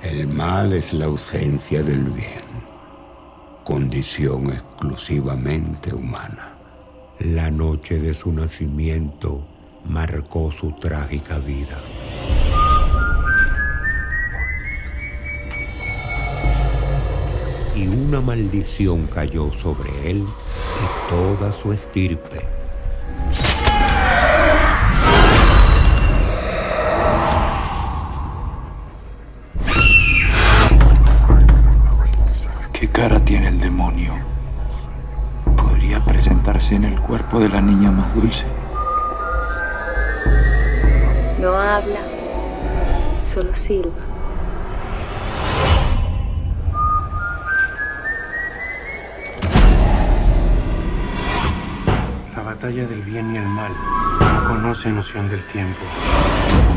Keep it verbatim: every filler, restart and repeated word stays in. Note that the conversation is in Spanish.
El mal es la ausencia del bien, condición exclusivamente humana. La noche de su nacimiento marcó su trágica vida. Y una maldición cayó sobre él y toda su estirpe. ¿Qué cara tiene el demonio? ¿Podría presentarse en el cuerpo de la niña más dulce? No habla, solo silba. La batalla del bien y el mal no conoce noción del tiempo.